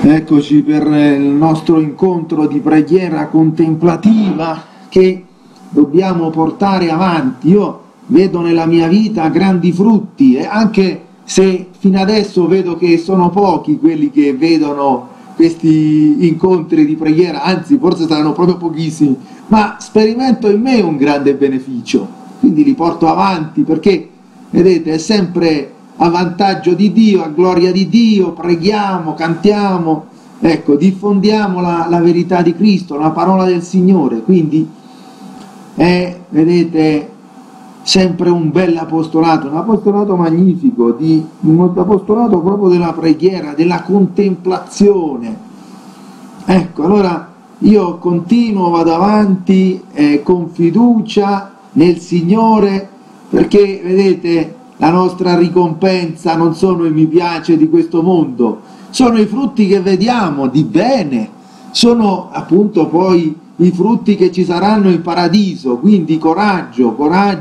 Eccoci per il nostro incontro di preghiera contemplativa che dobbiamo portare avanti. Io vedo nella mia vita grandi frutti, e anche se fino adesso vedo che sono pochi quelli che vedono questi incontri di preghiera, anzi forse saranno proprio pochissimi, ma sperimento in me un grande beneficio, quindi li porto avanti perché, vedete, è sempre a vantaggio di Dio, a gloria di Dio, preghiamo, cantiamo, ecco, diffondiamo la verità di Cristo, la parola del Signore, quindi è, vedete, sempre un bel apostolato, un apostolato magnifico, un apostolato proprio della preghiera, della contemplazione. Ecco, allora io continuo, vado avanti con fiducia nel Signore, perché, vedete, la nostra ricompensa non sono i mi piace di questo mondo, sono i frutti che vediamo di bene, sono appunto poi i frutti che ci saranno in paradiso, quindi coraggio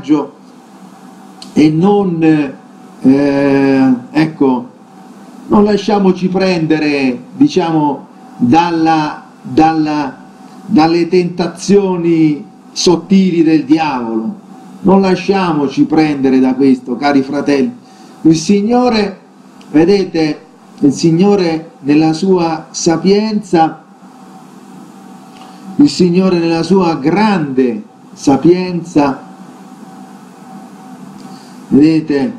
e non, ecco, non lasciamoci prendere, diciamo, dalle tentazioni sottili del diavolo. Non lasciamoci prendere da questo, cari fratelli. Il Signore, vedete, il Signore nella sua sapienza, il Signore nella sua grande sapienza, vedete,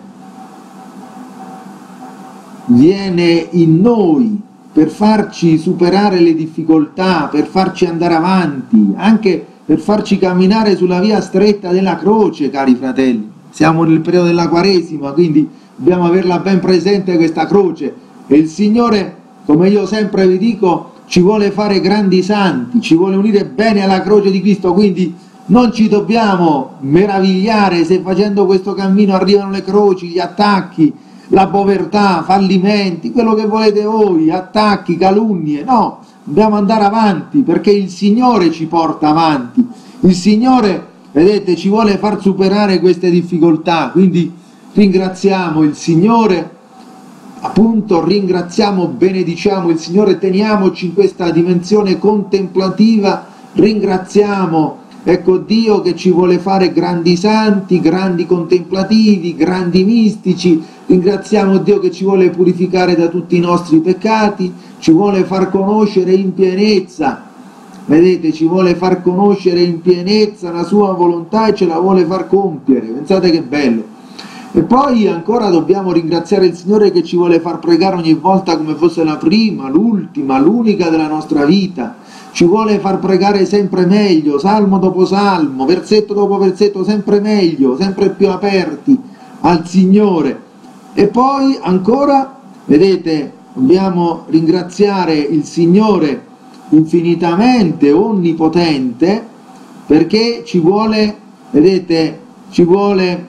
viene in noi per farci superare le difficoltà, per farci andare avanti, anche per farci camminare sulla via stretta della croce, cari fratelli. Siamo nel periodo della Quaresima, quindi dobbiamo averla ben presente questa croce. E il Signore, come io sempre vi dico, ci vuole fare grandi santi, ci vuole unire bene alla croce di Cristo, quindi non ci dobbiamo meravigliare se facendo questo cammino arrivano le croci, gli attacchi, la povertà, fallimenti, quello che volete voi, attacchi, calunnie. No, dobbiamo andare avanti perché il Signore ci porta avanti. Il Signore, vedete, ci vuole far superare queste difficoltà, quindi ringraziamo il Signore, appunto ringraziamo, benediciamo il Signore, teniamoci in questa dimensione contemplativa, ringraziamo, ecco, Dio che ci vuole fare grandi santi, grandi contemplativi, grandi mistici. Ringraziamo Dio che ci vuole purificare da tutti i nostri peccati, ci vuole far conoscere in pienezza, vedete, ci vuole far conoscere in pienezza la sua volontà e ce la vuole far compiere. Pensate che bello. E poi ancora dobbiamo ringraziare il Signore che ci vuole far pregare ogni volta come fosse la prima, l'ultima, l'unica della nostra vita. Ci vuole far pregare sempre meglio, salmo dopo salmo, versetto dopo versetto, sempre meglio, sempre più aperti al Signore. E poi ancora, vedete, dobbiamo ringraziare il Signore infinitamente onnipotente, perché ci vuole, vedete, ci vuole,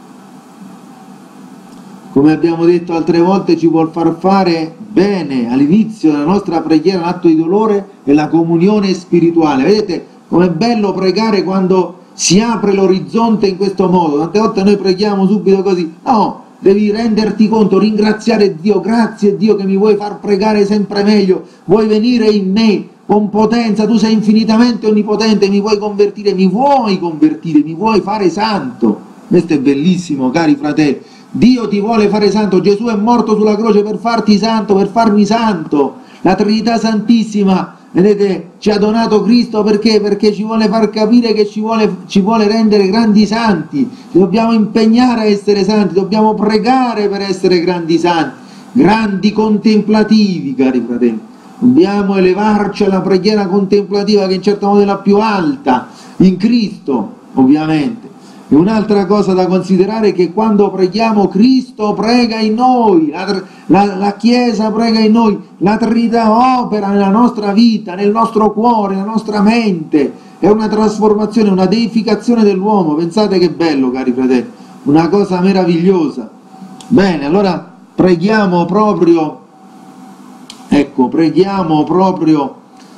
come abbiamo detto altre volte, ci vuol far fare bene all'inizio della nostra preghiera l'atto di dolore e la comunione spirituale. Vedete com'è bello pregare quando si apre l'orizzonte in questo modo. Tante volte noi preghiamo subito così, no, devi renderti conto, ringraziare Dio, grazie Dio che mi vuoi far pregare sempre meglio, vuoi venire in me con potenza, tu sei infinitamente onnipotente, mi vuoi convertire, mi vuoi fare santo. Questo è bellissimo, cari fratelli. Dio ti vuole fare santo, Gesù è morto sulla croce per farti santo, per farmi santo. La Trinità Santissima, vedete, ci ha donato Cristo perché? Perché ci vuole far capire che ci vuole rendere grandi santi. Dobbiamo impegnare a essere santi, dobbiamo pregare per essere grandi santi, grandi contemplativi, cari fratelli. Dobbiamo elevarci alla preghiera contemplativa, che in certo modo è la più alta, in Cristo, ovviamente. E un'altra cosa da considerare è che quando preghiamo Cristo prega in noi, la Chiesa prega in noi, la Trinità opera nella nostra vita, nel nostro cuore, nella nostra mente, è una trasformazione, una deificazione dell'uomo. Pensate che bello, cari fratelli, una cosa meravigliosa. Bene, allora preghiamo proprio, ecco, preghiamo proprio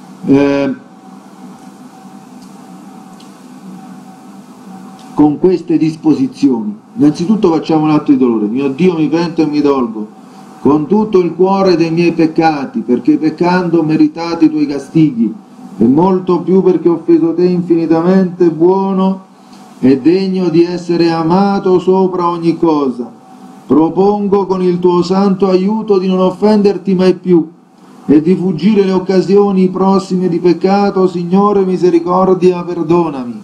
con queste disposizioni. Innanzitutto facciamo l'atto di dolore. Mio Dio, mi pento e mi dolgo con tutto il cuore dei miei peccati, perché peccando ho meritato i tuoi castighi, e molto più perché ho offeso te infinitamente buono e degno di essere amato sopra ogni cosa. Propongo con il tuo santo aiuto di non offenderti mai più e di fuggire le occasioni prossime di peccato. Signore, misericordia, perdonami.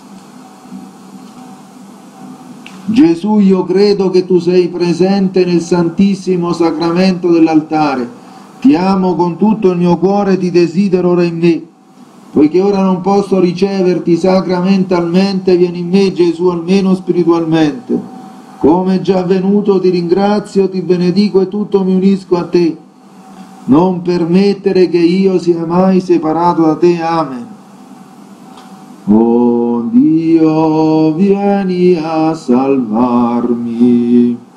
Gesù, io credo che tu sei presente nel santissimo sacramento dell'altare. Ti amo con tutto il mio cuore e ti desidero ora in me. Poiché ora non posso riceverti sacramentalmente, vieni in me, Gesù, almeno spiritualmente. Come è già avvenuto, ti ringrazio, ti benedico e tutto mi unisco a te. Non permettere che io sia mai separato da te. Amen. Oh Dio, vieni a salvarmi.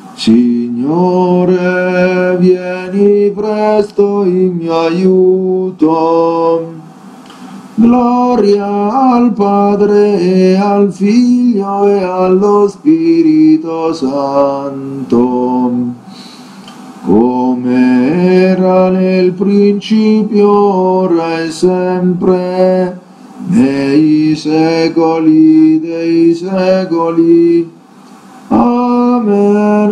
Signore, vieni presto in mio aiuto. Gloria al Padre e al Figlio e allo Spirito Santo, come era nel principio, ora e sempre, nei secoli dei secoli. Amen.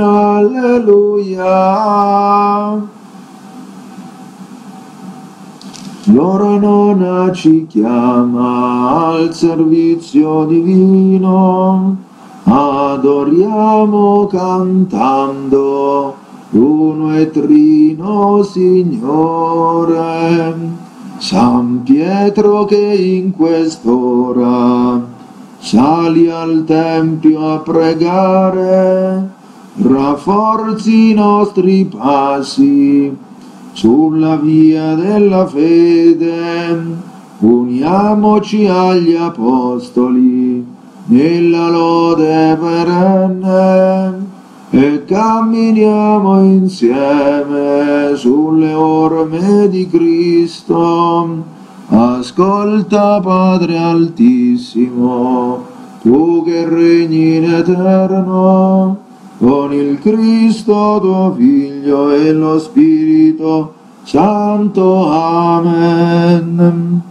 Alleluia. L'ora nona ci chiama al servizio divino, adoriamo cantando l'uno e trino Signore. San Pietro che in quest'ora sali al Tempio a pregare, rafforzi i nostri passi sulla via della fede, uniamoci agli apostoli nella lode perenne e camminiamo insieme sulle orme di Cristo. Ascolta, Padre Altissimo, tu che regni in eterno, con il Cristo tuo Figlio e lo Spirito Santo. Amen.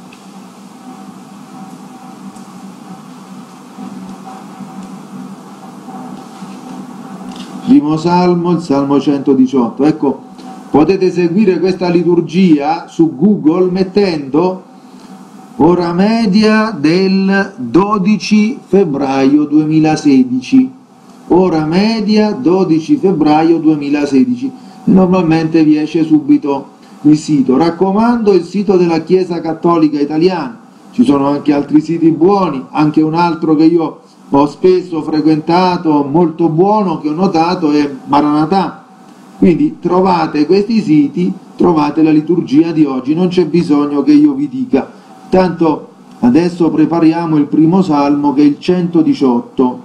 Primo Salmo, il Salmo 118. Ecco, potete seguire questa liturgia su Google mettendo ora media del 12 febbraio 2016. Ora media 12 febbraio 2016. Normalmente vi esce subito il sito. Raccomando il sito della Chiesa Cattolica Italiana. Ci sono anche altri siti buoni, anche un altro che io ho spesso frequentato, molto buono, che ho notato, è Maranatha. Quindi trovate questi siti, trovate la liturgia di oggi, non c'è bisogno che io vi dica. Tanto adesso prepariamo il primo salmo, che è il 118.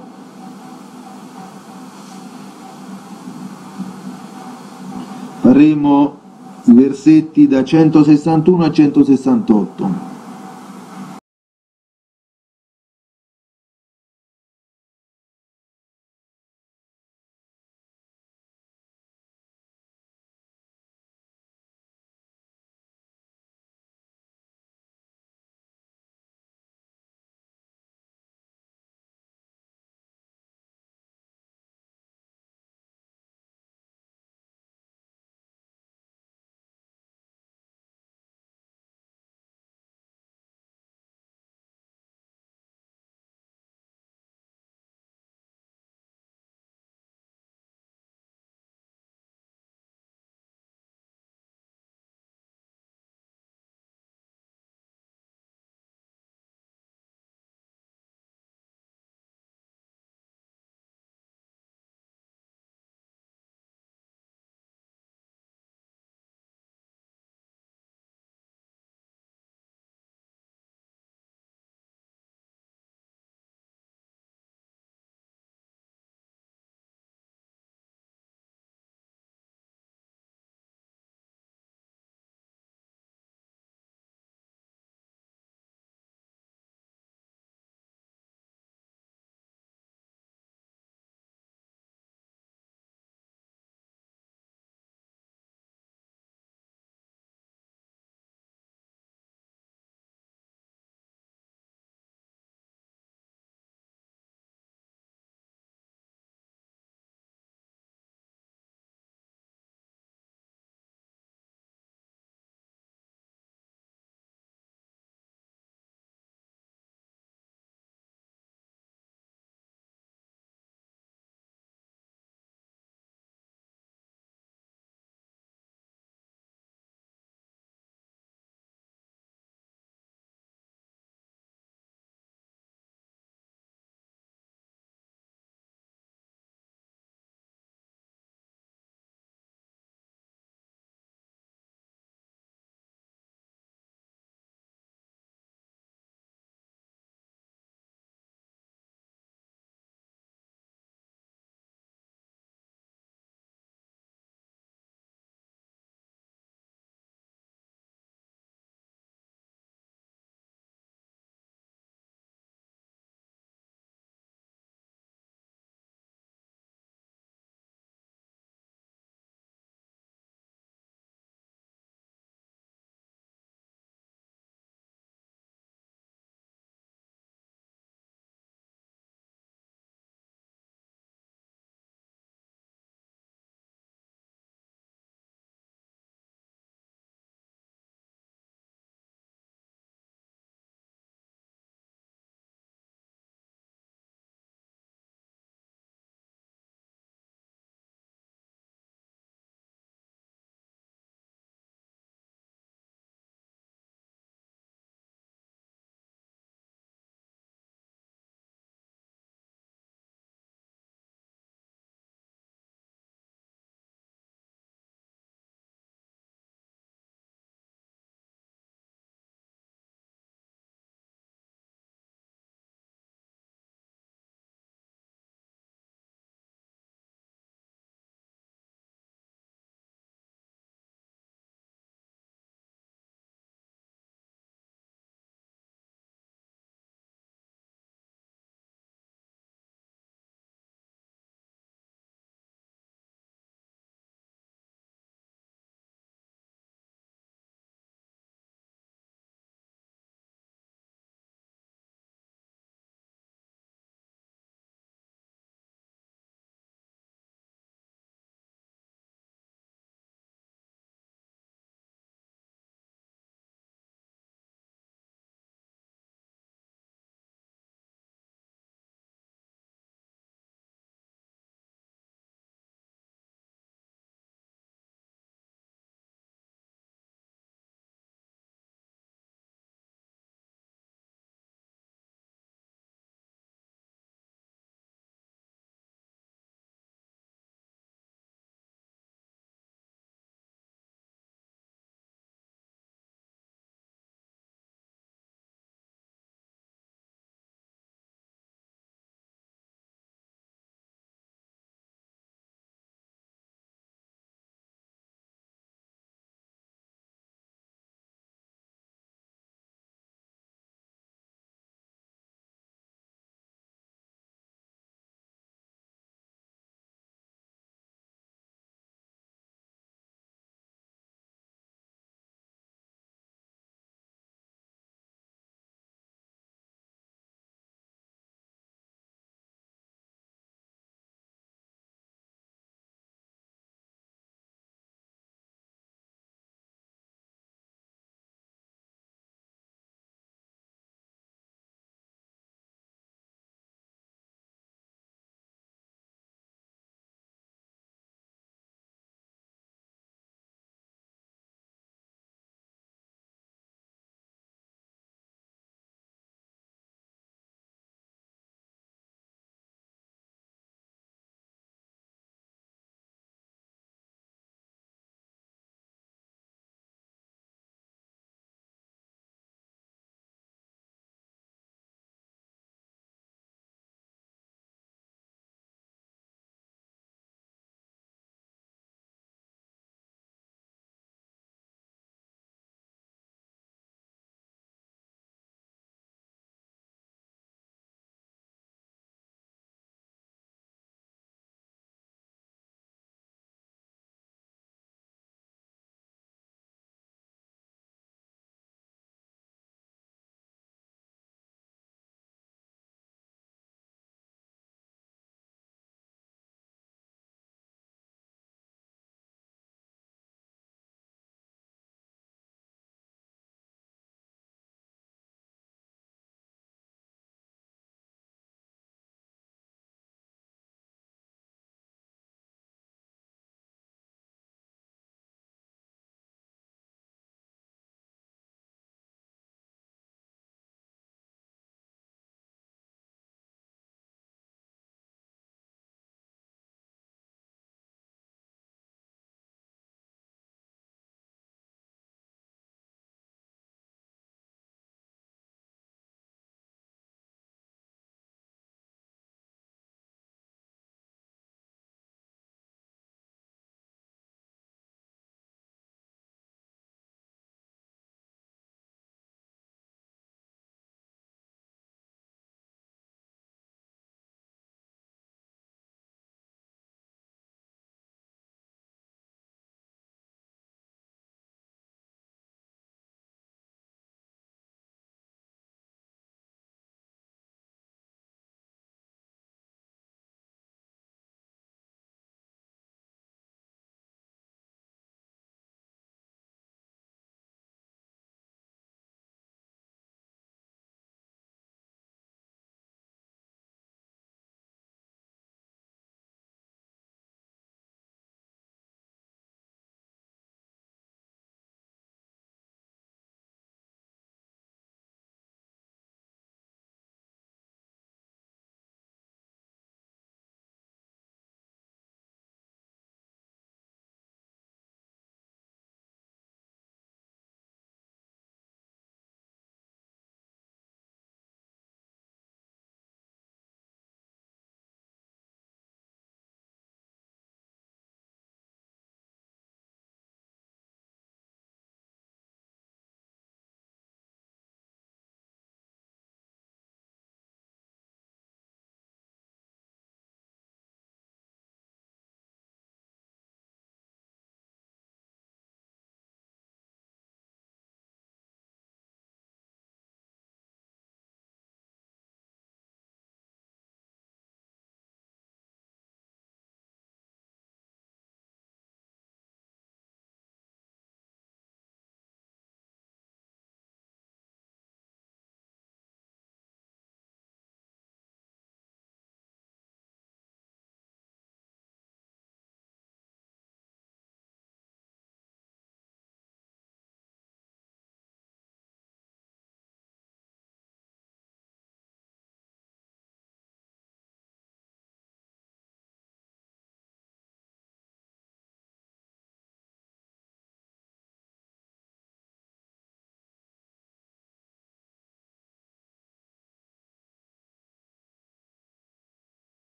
Faremo i versetti da 161 a 168.